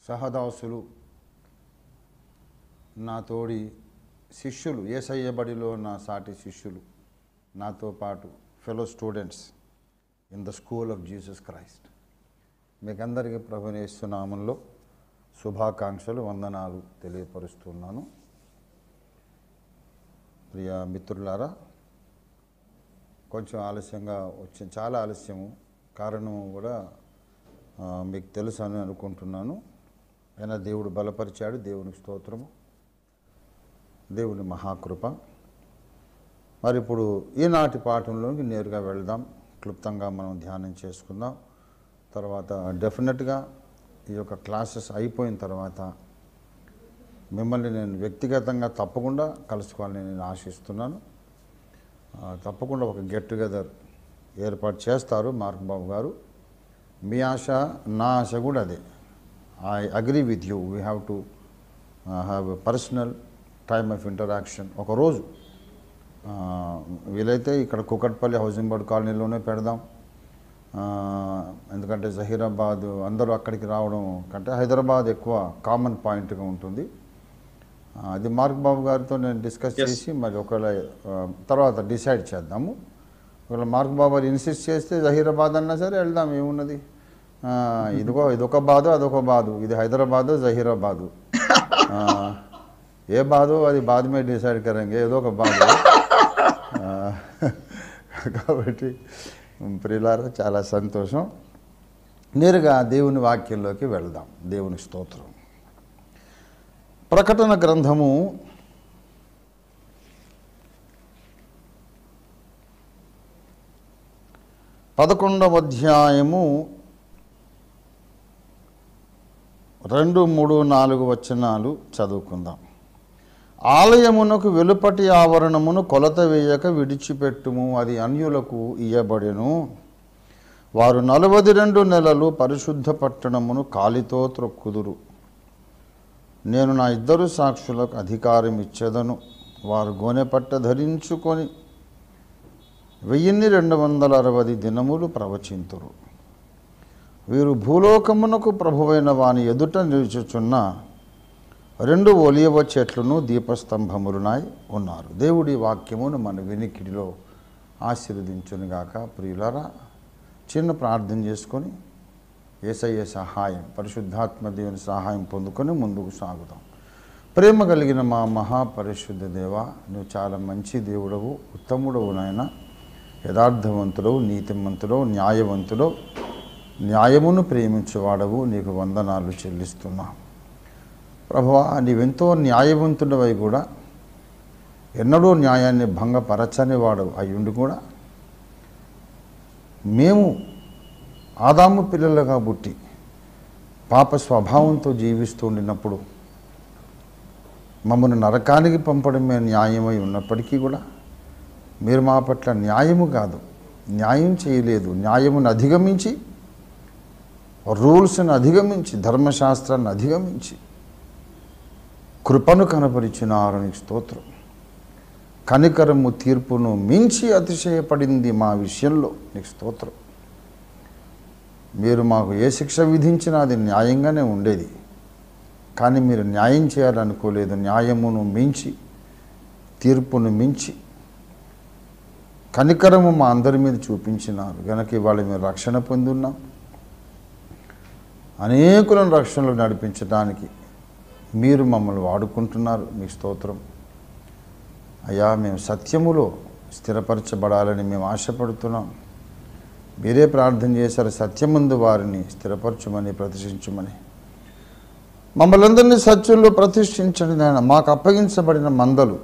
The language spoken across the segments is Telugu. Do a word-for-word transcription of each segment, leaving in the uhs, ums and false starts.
సహదాసులు, నా తోడి శిష్యులు, యేసయ్య బడిలో నా సాటి శిష్యులు, నాతో పాటు fellow students in the school of Jesus Christ, మీకందరికీ ప్రభువైన యేసు నామములో శుభాకాంక్షలు, వందనాలు తెలియపరుస్తున్నాను. ప్రియ మిత్రులారా, కొంచెం ఆలస్యంగా వచ్చి, చాలా ఆలస్యము, కారణం కూడా మీకు తెలుసు అని అనుకుంటున్నాను. అయినా దేవుడు బలపరిచాడు, దేవునికి స్తోత్రము, దేవుని మహాకృప. మరి ఇప్పుడు ఈనాటి పాఠంలోకి నేరుగా వెళ్దాం. క్లుప్తంగా మనం ధ్యానం చేసుకుందాం. తర్వాత డెఫినెట్గా ఈ యొక్క క్లాసెస్ అయిపోయిన తర్వాత మిమ్మల్ని నేను వ్యక్తిగతంగా తప్పకుండా కలుసుకోవాలని నేను ఆశిస్తున్నాను. తప్పకుండా ఒక గెట్ టుగెదర్ ఏర్పాటు చేస్తారు మార్క్ బాబు గారు. మీ ఆశ, నా ఆశ కూడా అదే. I agree with you. We have to have a personal time of interaction. ఒకరోజు వీలైతే ఇక్కడ కుకట్పల్లి హౌసింగ్ బోర్డ్ కాలనీలోనే పెడదాం. ఎందుకంటే జహీరాబాద్ అందరూ అక్కడికి రావడం కంటే హైదరాబాద్ ఎక్కువ కామన్ పాయింట్గా ఉంటుంది. అది మార్క్ బాబు గారితో నేను డిస్కస్ చేసి మరి ఒకవేళ తర్వాత డిసైడ్ చేద్దాము. ఒకవేళ మార్క్ బాబు గారు ఇన్సిస్ట్ చేస్తే జహీరాబాద్ అన్నా సరే వెళ్దాం, ఏమున్నది. ఇదిగో ఇదొక బాధ, అదొక బాధ. ఇది హైదరాబాదు, జహీరాబాదు. ఏ బాధో అది బాధ మీద డిసైడ్ కరెంగే, ఏదో ఒక బాధ. కాబట్టి ప్రియులారా, చాలా సంతోషం. నేరుగా దేవుని వాక్యంలోకి వెళ్దాం. దేవుని స్తోత్రం. ప్రకటన గ్రంథము పదకొండవ అధ్యాయము రెండు మూడు నాలుగు వచనాలు చదువుకుందాం. ఆలయమునకు వెలుపటి ఆవరణమును కొలత వేయక విడిచిపెట్టుము, అది అన్యులకు ఇయ్యబడెను. వారు నలభై రెండు నెలలు పరిశుద్ధ పట్టణమును కాలితో త్రొక్కుదురు. నేను నా ఇద్దరు సాక్షులకు అధికారం ఇచ్చేదను. వారు గోనెపట్ట ధరించుకొని వెయ్యిన్ని రెండు వందల అరవై దినములు ప్రవచింతురు. వీరు భూలోకమునకు ప్రభువైన వాని ఎదుట నిలుచుచున్న రెండు ఒలివ చెట్లను దీపస్తంభములునాయి ఉన్నారు. దేవుడి వాక్యమును మన వినికిడిలో ఆశీర్వదించునుగాక. ప్రియులారా, చిన్న ప్రార్థన చేసుకొని యేసయ్య సహాయం, పరిశుద్ధాత్మ దేవుని సహాయం పొందుకొని ముందుకు సాగుదాం. ప్రేమ కలిగిన మా మహాపరిశుద్ధ దేవ, నువ్వు చాలా మంచి దేవుడవు, ఉత్తముడవు నాయన. యథార్థవంతుడవు, నీతిమంతుడవు, న్యాయవంతుడవు, న్యాయమును ప్రేమించేవాడవు. నీకు వందనాలు చెల్లిస్తున్నా ప్రభువా. నీవెంతో న్యాయవంతుడవై కూడా ఎన్నడూ న్యాయాన్ని భంగపరచని వాడు అయ్యుండి కూడా మేము ఆదాము పిల్లలుగా పుట్టి పాప స్వభావంతో జీవిస్తూ ఉండినప్పుడు మమ్మల్ని నరకానికి పంపడమే న్యాయమై ఉన్నప్పటికీ కూడా మీరు మా పట్ల న్యాయము కాదు, న్యాయం చేయలేదు. న్యాయమును అధిగమించి, రూల్స్ని అధిగమించి, ధర్మశాస్త్రాన్ని అధిగమించి కృపను కనపరిచినారు. నీకు స్తోత్రం. కనికరము తీర్పును మించి అతిశయపడింది మా విషయంలో. నీకు స్తోత్రం. మీరు మాకు ఏ శిక్ష విధించినా అది న్యాయంగానే ఉండేది, కానీ మీరు న్యాయం చేయాలనుకోలేదు. న్యాయమును మించి, తీర్పును మించి కనికరము మా అందరి మీద చూపించినారు. కనుక ఇవాళ మేము రక్షణ పొందున్నాం. అనేకులను రక్షణలో నడిపించడానికి మీరు మమ్మల్ని వాడుకుంటున్నారు. మీ స్తోత్రం అయ్యా. మేము సత్యములో స్థిరపరచబడాలని మేము ఆశపడుతున్నాం. మీరే ప్రార్థన చేశారు, సత్యముందు వారిని స్థిరపరచమని, ప్రతిష్ఠించమని. మమ్మల్ని అందరినీ సత్యంలో ప్రతిష్ఠించండి నాయన. మాకు అప్పగించబడిన మందలు,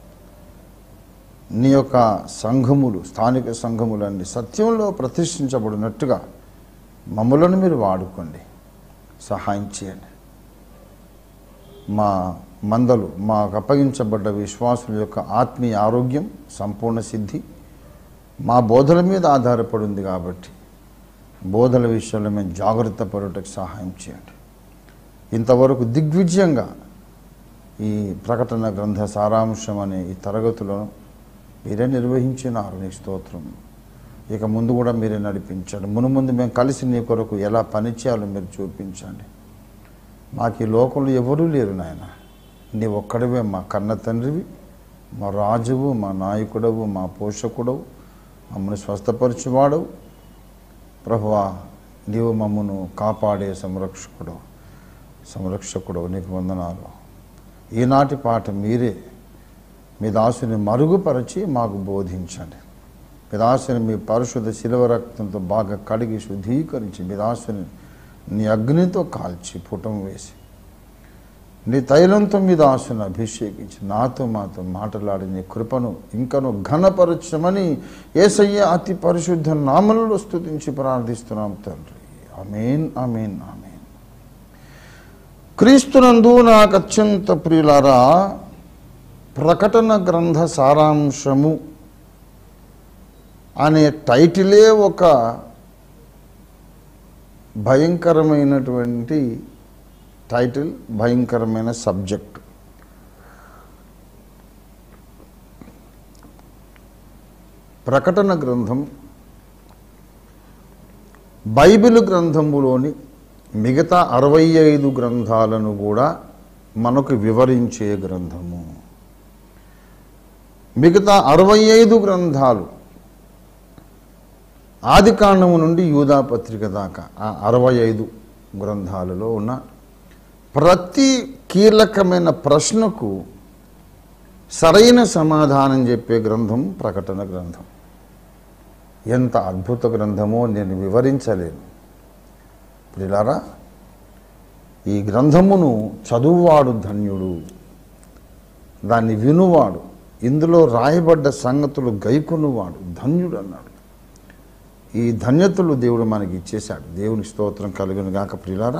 నీ యొక్క సంఘములు, స్థానిక సంఘములన్నీ సత్యంలో ప్రతిష్ఠించబడినట్టుగా మమ్మలను మీరు వాడుకోండి, సహాయం చేయండి. మా మందలు, మాకు అప్పగించబడ్డ విశ్వాసుల యొక్క ఆత్మీయ ఆరోగ్యం, సంపూర్ణ సిద్ధి మా బోధల మీద ఆధారపడి ఉంది. కాబట్టి బోధల విషయంలో మేము జాగ్రత్త పడుటకు సహాయం చేయండి. ఇంతవరకు దిగ్విజయంగా ఈ ప్రకటన గ్రంథ సారాంశం అనే ఈ తరగతులను మీరే నిర్వహించినారు. నీ స్తోత్రం. ఇక ముందు కూడా మీరే నడిపించండి. మును ముందు మేము కలిసి నీ కొరకు ఎలా పనిచేయాలో మీరు చూపించండి. మాకు ఈ లోకంలో ఎవరూ లేరు నాయన. నీ ఒక్కడివే మా కన్న తండ్రివి, మా రాజువు, మా నాయకుడవు, మా పోషకుడవు, మమ్మల్ని స్వస్థపరచువాడవు. ప్రభువా, నీవు మమ్మను కాపాడే సంరక్షకుడు సంరక్షకుడు నీకు వందనాలు. ఈనాటి పాట మీరే మీ దాసుని మరుగుపరచి మాకు బోధించండి. మీ దాసుని మీ పరిశుద్ధ శిలువ రక్తంతో బాగా కడిగి శుద్ధీకరించి మీ దాసుని నీ అగ్నితో కాల్చి పుటం వేసి నీ తైలంతో మీ దాసుని అభిషేకించి నాతో మాతో మాట్లాడి నీ కృపను ఇంకను ఘనపరచమని యేసయ్య అతి పరిశుద్ధ నామములో స్తుతించి ప్రార్థిస్తున్నాం తండ్రి. ఆమేన్, ఆమేన్, ఆమేన్. క్రీస్తునందు నాకు అత్యంత ప్రియులారా, ప్రకటన గ్రంథ సారాంశము అనే టైటిలే ఒక భయంకరమైనటువంటి టైటిల్, భయంకరమైన సబ్జెక్ట్. ప్రకటన గ్రంథం బైబిల్ గ్రంథములోని మిగతా అరవై ఐదు గ్రంథాలను కూడా మనకు వివరించే గ్రంథము. మిగతా అరవై ఐదు గ్రంథాలు ఆదికాండము నుండి యూదా పత్రిక దాకా ఆ అరవై ఐదు గ్రంథాలలో ఉన్న ప్రతి కీలకమైన ప్రశ్నకు సరైన సమాధానం చెప్పే గ్రంథం ప్రకటన గ్రంథం. ఎంత అద్భుత గ్రంథమో నేను వివరించలేను. ప్రియులారా, ఈ గ్రంథమును చదువువాడు ధన్యుడు, దాన్ని వినువాడు, ఇందులో రాయబడ్డ సంగతులు గైకొనువాడు ధన్యుడు అన్నాడు. ఈ ధన్యతలు దేవుడు మనకి ఇచ్చేశాడు. దేవుని స్తోత్రం కలుగును గాక. ప్రియులారా,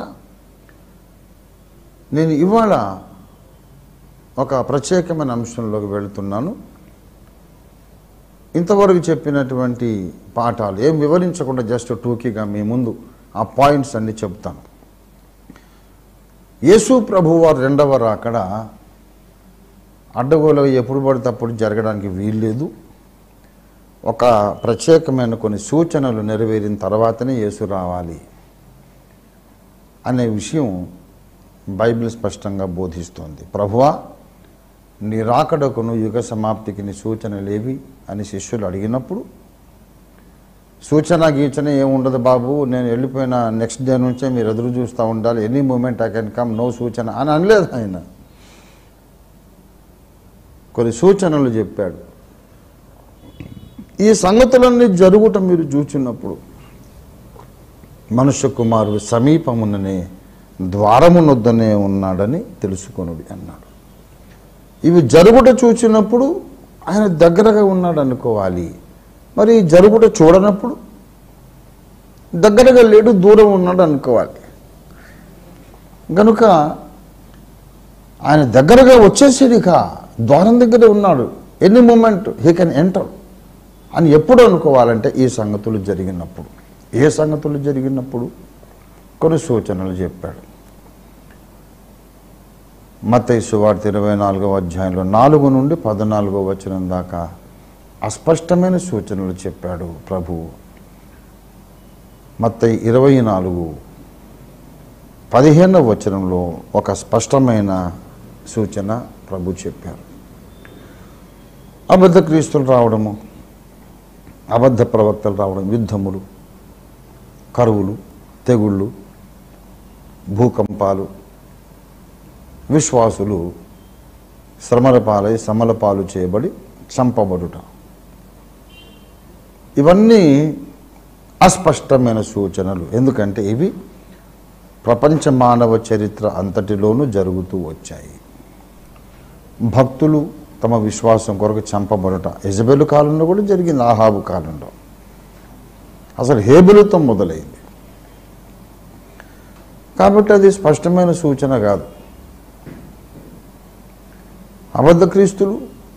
నేను ఇవాళ ఒక ప్రత్యేకమైన అంశంలోకి వెళుతున్నాను. ఇంతవరకు చెప్పినటువంటి పాఠాలు ఏం వివరించకుండా జస్ట్ టూకీగా మీ ముందు ఆ పాయింట్స్ అన్ని చెప్తాను. యేసు ప్రభువారు రెండవ రాకడ అడ్డగోలుగా ఎప్పుడు పడితే అప్పుడు జరగడానికి వీల్లేదు. ఒక ప్రత్యేకమైన కొన్ని సూచనలు నెరవేరిన తర్వాతనే యేసు రావాలి అనే విషయం బైబిల్ స్పష్టంగా బోధిస్తోంది. ప్రభువా, నీ రాకడకును యుగ సమాప్తికి నీ సూచనలేవి అని శిష్యులు అడిగినప్పుడు, సూచన గీచన ఏముండదు బాబు, నేను వెళ్ళిపోయిన నెక్స్ట్ డే నుంచే మీరు ఎదురు చూస్తూ ఉండాలి, any moment I can come, no సూచన అని అనలేదు ఆయన. కొన్ని సూచనలు చెప్పాడు. ఈ సంగతులన్నీ జరుగుట మీరు చూచినప్పుడు మనుష్య కుమారుడు సమీపముననే ద్వారమునొద్దనే ఉన్నాడని తెలుసుకొనుడి అన్నాడు. ఇవి జరుగుట చూచినప్పుడు ఆయన దగ్గరగా ఉన్నాడు అనుకోవాలి. మరి జరుగుట చూడనప్పుడు దగ్గరగా లేడు, దూరం ఉన్నాడు అనుకోవాలి. కనుక ఆయన దగ్గరగా వచ్చేసేదిక ద్వారం దగ్గర ఉన్నాడు, any moment he can enter అని ఎప్పుడు అనుకోవాలంటే ఈ సంగతులు జరిగినప్పుడు. ఏ సంగతులు జరిగినప్పుడు? కొన్ని సూచనలు చెప్పాడు. మత్తయి సువార్త ఇరవై నాలుగవ అధ్యాయంలో నాలుగు నుండి పద్నాలుగో వచనం దాకా అస్పష్టమైన సూచనలు చెప్పాడు ప్రభు. మత్తయి ఇరవై నాలుగు పదిహేనవ వచనంలో ఒక స్పష్టమైన సూచన ప్రభు చెప్పారు. అబద్ధ క్రీస్తులు రావడము, అబద్ధ ప్రవక్తలు రావడం, యుద్ధములు, కరువులు, తెగుళ్ళు, భూకంపాలు, విశ్వాసులు శ్రమల పాలై శ్రమల పాలు చేయబడి చంపబడుట, ఇవన్నీ అస్పష్టమైన సూచనలు. ఎందుకంటే ఇవి ప్రపంచ మానవ చరిత్ర అంతటిలోనూ జరుగుతూ వచ్చాయి. భక్తులు తమ విశ్వాసం కొరకు చంపబడుట యెజబెలు కాలంలో కూడా జరిగింది, ఆహాబు కాలంలో, అసలు హేబెలుతో మొదలైంది. కాబట్టి అది స్పష్టమైన సూచన కాదు. అబద్ధ క్రీస్తులు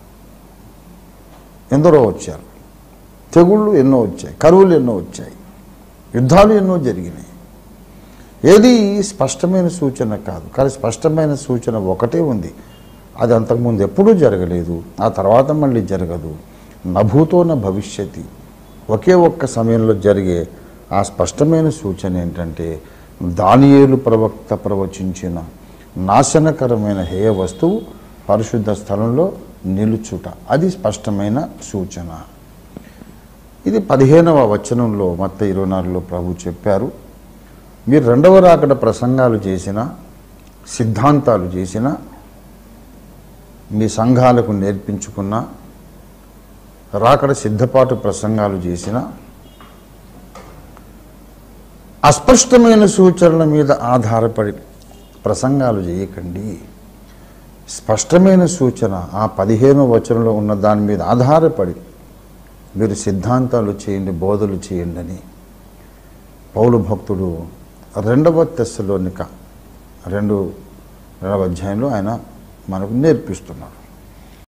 ఎందరో వచ్చారు, తెగుళ్ళు ఎన్నో వచ్చాయి, కరువులు ఎన్నో వచ్చాయి, యుద్ధాలు ఎన్నో జరిగినాయి. ఏది స్పష్టమైన సూచన కాదు. కానీ స్పష్టమైన సూచన ఒకటే ఉంది, అది అంతకుముందు ఎప్పుడూ జరగలేదు, ఆ తర్వాత మళ్ళీ జరగదు. నభూతో న భవిష్యతి. ఒకే ఒక్క సమయంలో జరిగే ఆ స్పష్టమైన సూచన ఏంటంటే దానియేలు ప్రవక్త ప్రవచించిన నాశనకరమైన హేయ వస్తువు పరిశుద్ధ స్థలంలో నిలుచుట, అది స్పష్టమైన సూచన. ఇది పదిహేనవ వచనంలో మత్తయి ఇరవై నాలుగులో ప్రభు చెప్పారు, మీరు రెండవ రాకడ ప్రసంగాలు చేసిన, సిద్ధాంతాలు చేసిన, మీ సంఘాలకు నేర్పించుకున్న, రాకడ సిద్ధపాటు ప్రసంగాలు చేసిన, అస్పష్టమైన సూచనల మీద ఆధారపడి ప్రసంగాలు చేయకండి. స్పష్టమైన సూచన ఆ పదిహేనో వచనంలో ఉన్న దాని మీద ఆధారపడి మీరు సిద్ధాంతాలు చేయండి, బోధలు చేయండి అని పౌలు భక్తుడు రెండవ తెస్సలోనిక రెండు రెండవ అధ్యాయంలో ఆయన మనకు నేర్పిస్తున్నాడు.